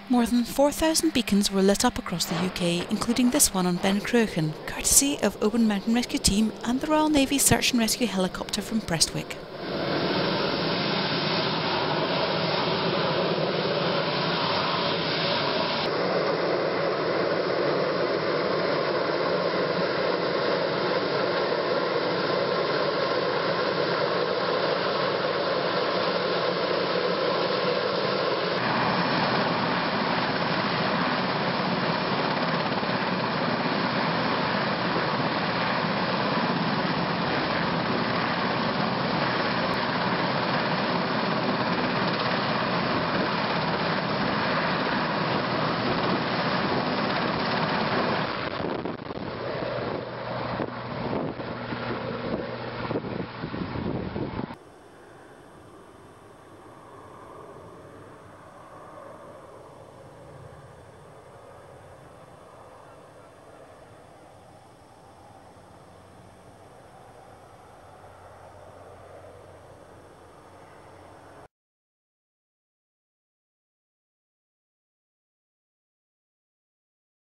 More than 4,000 beacons were lit up across the UK, including this one on Ben Cruachan, courtesy of Oban Mountain Rescue Team and the Royal Navy Search and Rescue Helicopter from Prestwick.